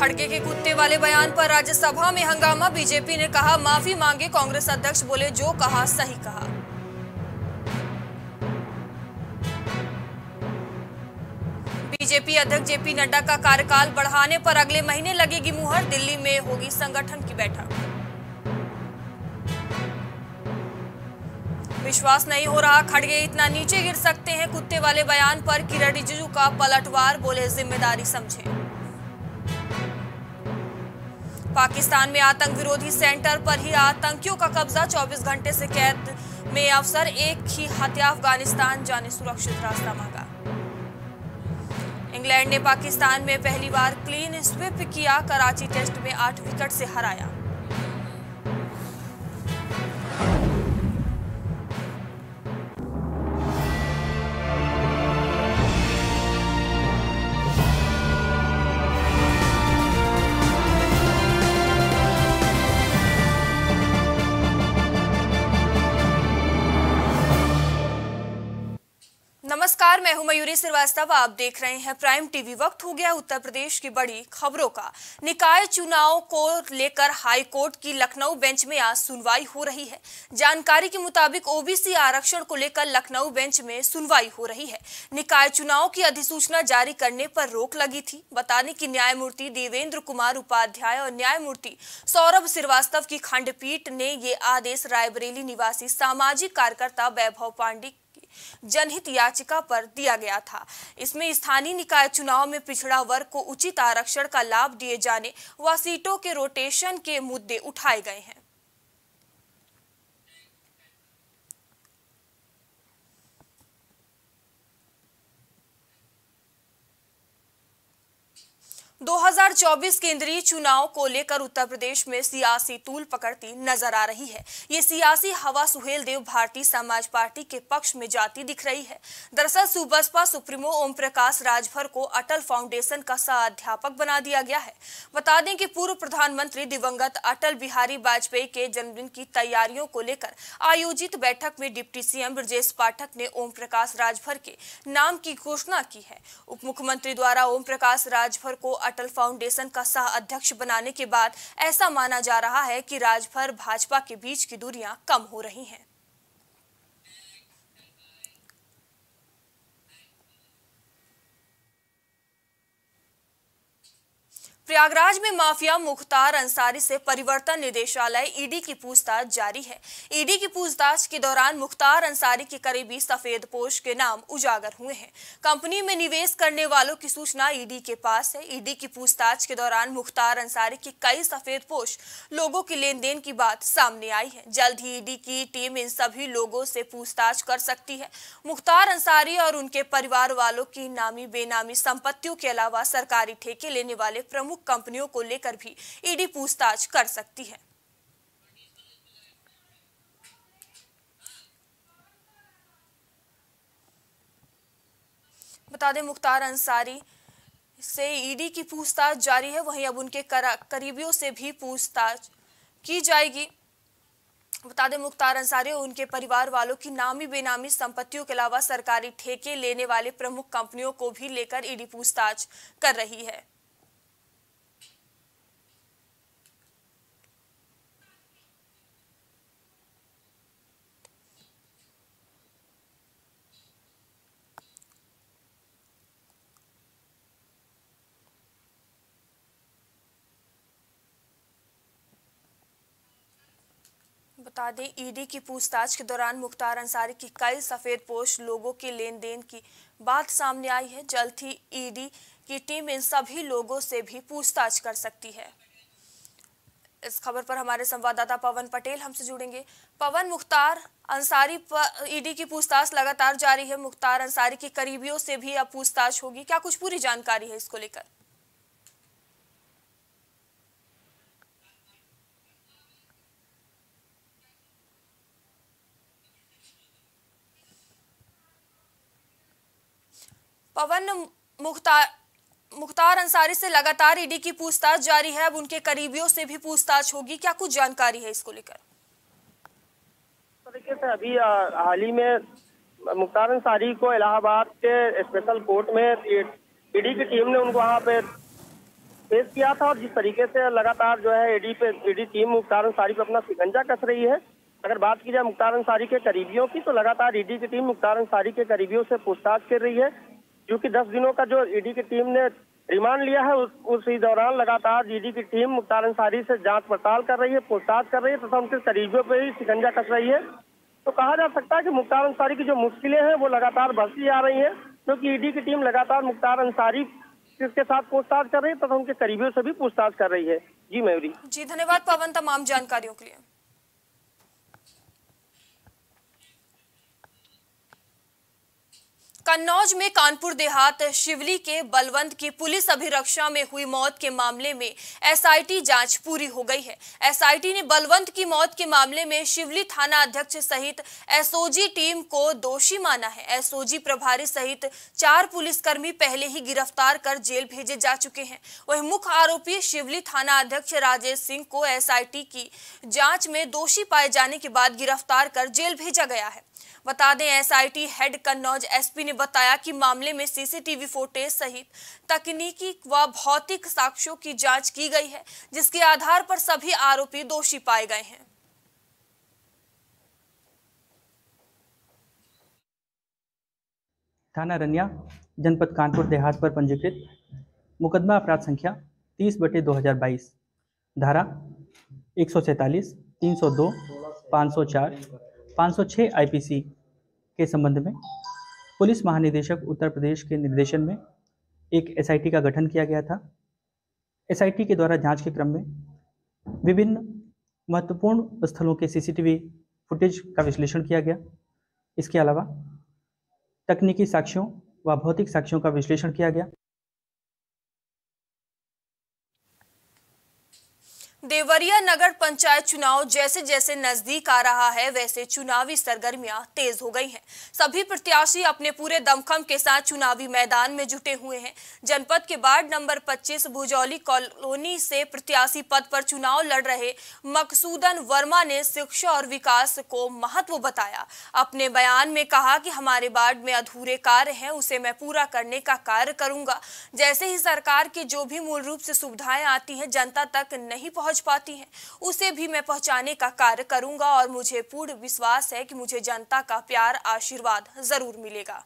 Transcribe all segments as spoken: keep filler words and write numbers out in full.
खड़गे के कुत्ते वाले बयान पर राज्यसभा में हंगामा। बीजेपी ने कहा माफी मांगे। कांग्रेस अध्यक्ष बोले जो कहा सही कहा। बीजेपी अध्यक्ष जेपी नड्डा का कार्यकाल बढ़ाने पर अगले महीने लगेगी मुहर। दिल्ली में होगी संगठन की बैठक। विश्वास नहीं हो रहा खड़गे इतना नीचे गिर सकते हैं। कुत्ते वाले बयान पर किरण रिजिजू का पलटवार, बोले जिम्मेदारी समझे। पाकिस्तान में आतंक विरोधी सेंटर पर ही आतंकियों का कब्जा। चौबीस घंटे से कैद में अफसर, एक ही हत्या। अफगानिस्तान जाने सुरक्षित रास्ता मांगा। इंग्लैंड ने पाकिस्तान में पहली बार क्लीन स्वीप किया। कराची टेस्ट में आठ विकेट से हराया। नमस्कार, मैं हूं मयूरी श्रीवास्तव। आप देख रहे हैं प्राइम टीवी। वक्त हो गया उत्तर प्रदेश की बड़ी खबरों का। निकाय चुनाव को लेकर हाई कोर्ट की लखनऊ बेंच में आज सुनवाई हो रही है। जानकारी के मुताबिक ओबीसी आरक्षण को लेकर लखनऊ बेंच में सुनवाई हो रही है। निकाय चुनाव की अधिसूचना जारी करने पर रोक लगी थी। बताने की न्यायमूर्ति देवेंद्र कुमार उपाध्याय और न्यायमूर्ति सौरभ श्रीवास्तव की खंडपीठ ने ये आदेश रायबरेली निवासी सामाजिक कार्यकर्ता वैभव पांडे जनहित याचिका पर दिया गया था। इसमें स्थानीय निकाय चुनाव में पिछड़ा वर्ग को उचित आरक्षण का लाभ दिए जाने व सीटों के रोटेशन के मुद्दे उठाए गए हैं। दो हज़ार चौबीस केंद्रीय चुनाव को लेकर उत्तर प्रदेश में सियासी तूल पकड़ती नजर आ रही है। ये सियासी हवा सुहेल देव भारतीय समाज पार्टी के पक्ष में जाती दिख रही है। दरअसल सुबसपा सुप्रीमो ओम प्रकाश राजभर को अटल फाउंडेशन का सह अध्यापक बना दिया गया है। बता दें कि पूर्व प्रधानमंत्री दिवंगत अटल बिहारी वाजपेयी के जन्मदिन की तैयारियों को लेकर आयोजित बैठक में डिप्टी सीएम ब्रजेश पाठक ने ओम प्रकाश राजभर के नाम की घोषणा की है। उप मुख्यमंत्री द्वारा ओम प्रकाश राजभर को अटल फाउंडेशन का सह अध्यक्ष बनाने के बाद ऐसा माना जा रहा है कि राजभर भाजपा के बीच की दूरियां कम हो रही हैं। प्रयागराज में माफिया मुख्तार अंसारी से परिवर्तन निदेशालय ईडी की पूछताछ जारी है। ईडी की पूछताछ के दौरान मुख्तार अंसारी के करीबी सफेदपोश के नाम उजागर हुए हैं। कंपनी में निवेश करने वालों की सूचना ईडी के पास है। ईडी की पूछताछ के दौरान मुख्तार अंसारी के कई सफेदपोश लोगों के लेन देन की बात सामने आई है। जल्द ही ईडी की टीम इन सभी लोगों से पूछताछ कर सकती है। मुख्तार अंसारी और उनके परिवार वालों की नामी बेनामी संपत्तियों के अलावा सरकारी ठेके लेने वाले प्रमुख कंपनियों को लेकर भी ईडी पूछताछ कर सकती है। बता दें मुख्तार अंसारी से ईडी की पूछताछ जारी है। वहीं अब उनके करीबियों से भी पूछताछ की जाएगी। बता दें मुख्तार अंसारी और उनके परिवार वालों की नामी बेनामी संपत्तियों के अलावा सरकारी ठेके लेने वाले प्रमुख कंपनियों को भी लेकर ईडी पूछताछ कर रही है। बता दें ईडी की पूछताछ के दौरान मुख्तार अंसारी की कई सफेदपोश लोगों के लेन देन की बात सामने आई है। जल्द ही ईडी की टीम इन सभी लोगों से भी पूछताछ कर सकती है। इस खबर पर हमारे संवाददाता पवन पटेल हमसे जुड़ेंगे। पवन, मुख्तार अंसारी पर ईडी की पूछताछ लगातार जारी है। मुख्तार अंसारी के करीबियों से भी अब पूछताछ होगी। क्या कुछ पूरी जानकारी है इसको लेकर? पवन, मुख्तार मुख्तार अंसारी से लगातार ईडी की पूछताछ जारी है। अब उनके करीबियों से भी पूछताछ होगी। क्या कुछ जानकारी है इसको लेकर? तरीके से अभी हाल ही में मुख्तार अंसारी को इलाहाबाद के स्पेशल कोर्ट में ईडी की टीम ने उनको वहां पे पेश किया था। और जिस तरीके से लगातार जो है ईडी पे ईडी टीम मुख्तार अंसारी पे अपना शिकंजा कस रही है। अगर बात की जाए मुख्तार अंसारी के करीबियों की, तो लगातार ईडी की टीम मुख्तार अंसारी के करीबियों से पूछताछ कर रही है, क्योंकि दस दिनों का जो ईडी की टीम ने रिमांड लिया है, उस उसी दौरान लगातार ईडी की टीम मुख्तार अंसारी से जांच पड़ताल कर रही है, पूछताछ कर रही है तथा उनके करीबियों पे ही शिकंजा कस रही है। तो कहा जा सकता है कि मुख्तार अंसारी की जो मुश्किलें हैं वो लगातार बढ़ती जा रही हैं, क्योंकि ईडी की टीम लगातार मुख्तार अंसारी के साथ पूछताछ कर रही है तथा उनके करीबियों से भी पूछताछ कर रही है। जी मयूरी। जी धन्यवाद पवन तमाम जानकारियों के लिए। कन्नौज में कानपुर देहात शिवली के बलवंत की पुलिस अभिरक्षा में हुई मौत के मामले में एसआईटी जांच पूरी हो गई है। एसआईटी ने बलवंत की मौत के मामले में शिवली थाना अध्यक्ष सहित एसओजी टीम को दोषी माना है। एसओजी प्रभारी सहित चार पुलिसकर्मी पहले ही गिरफ्तार कर जेल भेजे जा चुके हैं। वहीं मुख्य आरोपी शिवली थाना अध्यक्ष राजेश सिंह को एसआईटी की जांच में दोषी पाए जाने के बाद गिरफ्तार कर जेल भेजा गया है। बता दें, एसआईटी हेड कन्नौज एसपी ने बताया कि मामले में सीसीटीवी फुटेज सहित तकनीकी व भौतिक साक्ष्यों की जांच की गई है, जिसके आधार पर सभी आरोपी दोषी पाए गए हैं। थाना रनिया जनपद कानपुर देहात पर पंजीकृत मुकदमा अपराध संख्या तीस बटे दो हजार बाईस, धारा एक सौ सैंतालीस, तीन सौ दो, पाँच सौ चार, पाँच सौ छह आईपीसी के संबंध में पुलिस महानिदेशक उत्तर प्रदेश के निर्देशन में एक एसआईटी का गठन किया गया था। एसआईटी के द्वारा जांच के क्रम में विभिन्न महत्वपूर्ण स्थलों के सीसीटीवी फुटेज का विश्लेषण किया गया। इसके अलावा तकनीकी साक्ष्यों व भौतिक साक्ष्यों का विश्लेषण किया गया। देवरिया नगर पंचायत चुनाव जैसे जैसे नजदीक आ रहा है, वैसे चुनावी सरगर्मियां तेज हो गई हैं। सभी प्रत्याशी अपने पूरे दमखम के साथ चुनावी मैदान में जुटे हुए हैं। जनपद के वार्ड नंबर पच्चीस भुजौली कॉलोनी से प्रत्याशी पद पर चुनाव लड़ रहे मकसूदन वर्मा ने शिक्षा और विकास को महत्व बताया। अपने बयान में कहा कि हमारे वार्ड में अधूरे कार्य हैं, उसे मैं पूरा करने का कार्य करूंगा। जैसे ही सरकार की जो भी मूल रूप से सुविधाएं आती हैं, जनता तक नहीं पहुंच पाती हैं, उसे भी मैं पहुंचाने का कार्य करूंगा और मुझे पूर्ण विश्वास है कि मुझे जनता का प्यार आशीर्वाद जरूर मिलेगा।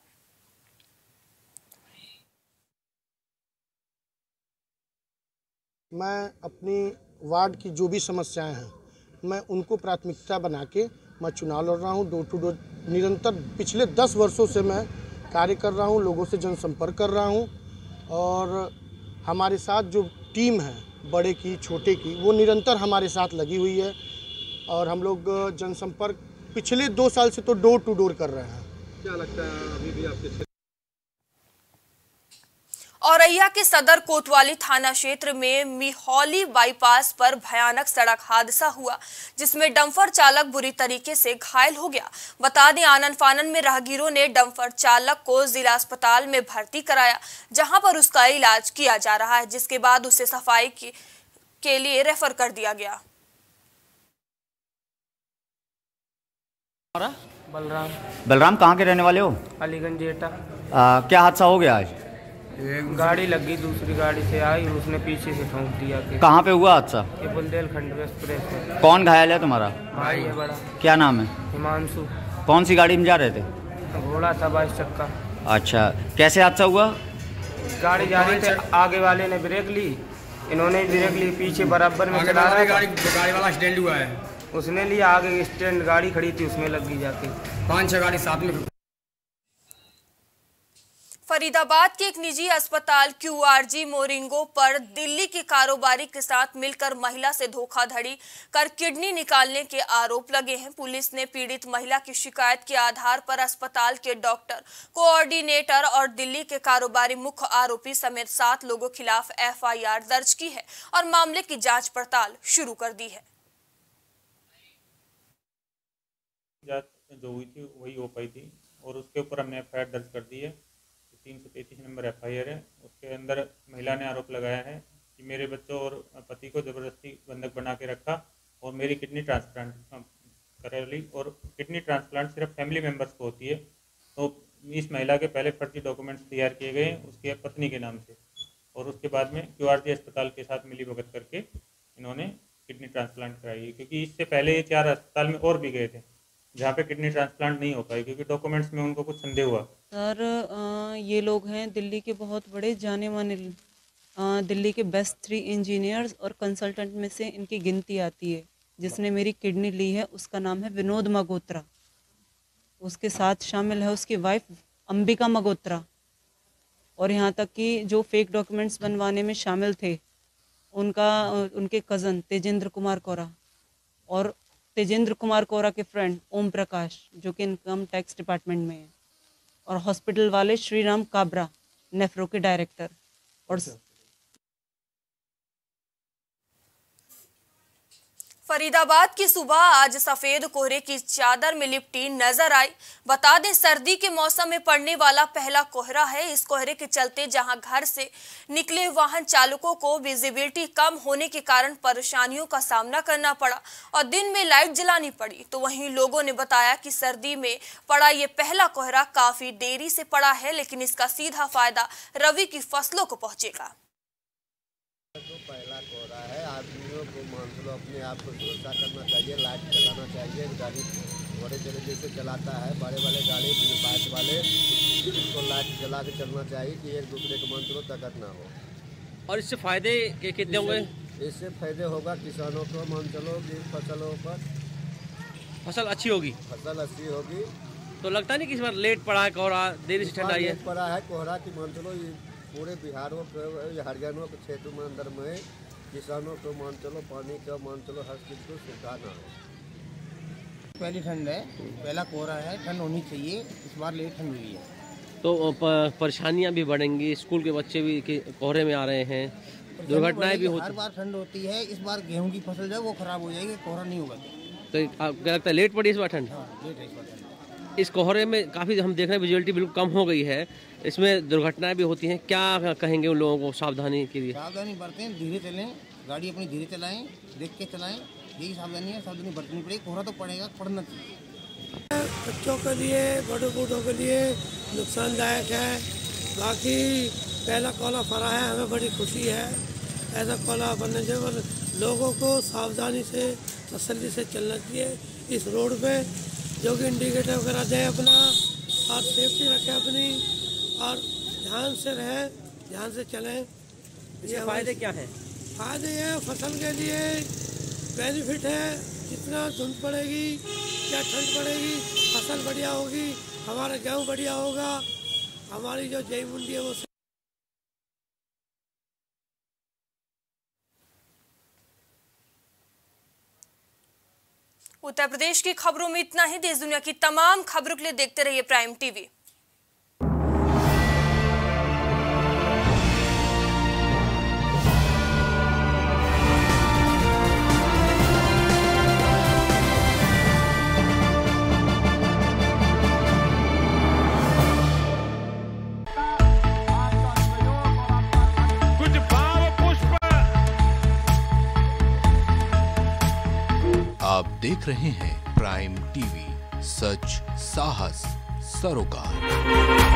मैं अपनी वार्ड की जो भी समस्याएं हैं, मैं उनको प्राथमिकता बना के मैं चुनाव लड़ रहा हूं। डोर टू डोर निरंतर पिछले दस वर्षों से मैं कार्य कर रहा हूं, लोगों से जनसंपर्क कर रहा हूं और हमारे साथ जो टीम है बड़े की छोटे की, वो निरंतर हमारे साथ लगी हुई है और हम लोग जनसंपर्क पिछले दो साल से तो डोर टू डोर कर रहे हैं। क्या लगता है अभी भी आपके क्षेत्र? औरैया के सदर कोतवाली थाना क्षेत्र में मिहौली बाईपास पर भयानक सड़क हादसा हुआ, जिसमें डंपर चालक बुरी तरीके से घायल हो गया। बता दें, आनन फानन में राहगीरों ने डंपर चालक को जिला अस्पताल में भर्ती कराया, जहां पर उसका इलाज किया जा रहा है, जिसके बाद उसे सफाई के, के लिए रेफर कर दिया गया। बलराम बलराम कहाँ के रहने वाले हो? अलीगंज एटा। क्या हादसा हो गया आज? गाड़ी लगी, दूसरी गाड़ी से आई, उसने पीछे से ठोक दिया। कहाँ पे हुआ हादसा? ये बुंदेलखंड एक्सप्रेस में। कौन घायल है तुम्हारा? भाई है बड़ा। क्या नाम है? हिमांशु। कौन सी गाड़ी में जा रहे थे? घोड़ा था बाईस चक्का। अच्छा, कैसे हादसा हुआ? गाड़ी जा रही थे, आगे वाले ने ब्रेक ली, इन्होंने ब्रेक ली, पीछे बराबर में चला रहा गाड़ी गाड़ी वाला स्टैंड हुआ है, उसने लिया, आगे स्टैंड गाड़ी खड़ी थी उसमें लग गई जाके। पाँच छह गाड़ी साथ में। फरीदाबाद के एक निजी अस्पताल क्यूआरजी मोरिंगो पर दिल्ली के कारोबारी के साथ मिलकर महिला से धोखाधड़ी कर किडनी निकालने के आरोप लगे हैं। पुलिस ने पीड़ित महिला की शिकायत के आधार पर अस्पताल के डॉक्टर, कोऑर्डिनेटर और दिल्ली के कारोबारी मुख्य आरोपी समेत सात लोगों के खिलाफ एफआईआर दर्ज की है और मामले की जांच पड़ताल शुरू कर दी है। जांच जो हुई थी वही हो पाई थी और उसके ऊपर हमने एफआईआर दर्ज कर दी है। तीन सौ तैंतीस नंबर एफआईआर है। उसके अंदर महिला ने आरोप लगाया है कि मेरे बच्चों और पति को जबरदस्ती बंधक बना के रखा और मेरी किडनी ट्रांसप्लांट करा ली, और किडनी ट्रांसप्लांट सिर्फ फैमिली मेंबर्स को होती है। तो इस महिला के पहले फर्जी डॉक्यूमेंट्स तैयार किए गए उसकी पत्नी के नाम से, और उसके बाद में क्यूआरजी अस्पताल के साथ मिली भगत करके इन्होंने किडनी ट्रांसप्लांट कराई है, क्योंकि इससे पहले ये चार अस्पताल में और भी गए थे जहाँ पे किडनी ट्रांसप्लांट नहीं हो पाई, क्योंकि डॉक्यूमेंट्स में उनको कुछ संदेह हुआ। सर ये लोग हैं दिल्ली के बहुत बड़े जाने माने, दिल्ली के बेस्ट थ्री इंजीनियर्स और कंसल्टेंट में से इनकी गिनती आती है। जिसने मेरी किडनी ली है उसका नाम है विनोद मगोत्रा, उसके साथ शामिल है उसकी वाइफ अंबिका मगोत्रा, और यहाँ तक कि जो फेक डॉक्यूमेंट्स बनवाने में शामिल थे उनका उनके कज़न तेजेंद्र कुमार कोरा और तेजेंद्र कुमार कोरा के फ्रेंड ओम प्रकाश जो कि इनकम टैक्स डिपार्टमेंट में है, और हॉस्पिटल वाले श्री राम काबरा नेफ्रो के डायरेक्टर। और फरीदाबाद की सुबह आज सफेद कोहरे की चादर में लिपटी नजर आई। बता दें सर्दी के मौसम में पड़ने वाला पहला कोहरा है। इस कोहरे के चलते जहां घर से निकले वाहन चालकों को विजिबिलिटी कम होने के कारण परेशानियों का सामना करना पड़ा और दिन में लाइट जलानी पड़ी, तो वहीं लोगों ने बताया कि सर्दी में पड़ा ये पहला कोहरा काफी देरी से पड़ा है, लेकिन इसका सीधा फायदा रबी की फसलों को पहुंचेगा। तो पहला कोहरा है, आदमियों को मान लो अपने आप को सुरक्षा करना चाहिए, लाइट चलाना चाहिए। गाड़ी बड़े तरीके से चलाता है, बड़े वाले गाड़ी बाइक वाले इसको लाइट जला के चलना चाहिए कि एक दूसरे को मान लो तकत ना हो। और इससे फायदे के कितने होंगे? इससे फायदे होगा किसानों को, मान चलो कि फसलों पर फसल अच्छी होगी, फसल अच्छी होगी। तो लगता नहीं कि इस बार लेट पड़ा है कोहरा, देरी से ठंड आई है? पड़ा है कोहरा की मान चलो ये पूरे बिहारों के हरियाणा के क्षेत्र में अंदर में किसानों को मान चलो पानी का मान चलो हर चीज़ को सुविधा ना हो। पहली ठंड है, पहला कोहरा है, ठंड होनी चाहिए, इस बार लेट ठंड हुई है तो परेशानियां भी बढ़ेंगी, स्कूल के बच्चे भी कोहरे में आ रहे हैं, दुर्घटनाएं भी होती। हर बार ठंड होती है, इस बार गेहूं की फसल जो है वो खराब हो जाएगी, कोहरा नहीं होगा। तो क्या लगता है लेट पड़ी इस बार ठंड? हाँ, लेट है इस बार ठंड। इस कोहरे में काफ़ी हम देख रहे हैं विजुअलिटी बिल्कुल कम हो गई है, इसमें दुर्घटनाएं भी होती हैं, क्या कहेंगे उन लोगों को सावधानी के लिए? सावधानी बरतें, धीरे चलें, गाड़ी अपनी धीरे चलाएं, देख के चलाएं, यही सावधानी है। सावधानी बरतनी पड़ेगी, कोहरा तो पड़ेगा, पड़ना चाहिए। बच्चों के लिए, बड़े बूढ़ों के लिए नुकसानदायक है। बाकी पहला कोहरा फरा है, हमें बड़ी खुशी है। ऐसा कोहरा बनने से लोगों को सावधानी से तसल्ली से चलना चाहिए इस रोड पे, जो कि इंडिकेटर वगैरह दें अपना और सेफ्टी रखें अपनी और ध्यान से रहें, ध्यान से चलें। इसके फायदे क्या हैं? फायदे ये फसल के लिए बेनिफिट है, जितना धुंध पड़ेगी क्या ठंड पड़ेगी, फसल बढ़िया होगी, हमारा गेहूँ बढ़िया होगा, हमारी जो जय मंडी है वो। उत्तर प्रदेश की खबरों में इतना ही। देश दुनिया की तमाम खबरों के लिए देखते रहिए प्राइम टीवी। आप देख रहे हैं प्राइम टीवी, सच साहस सरोकार।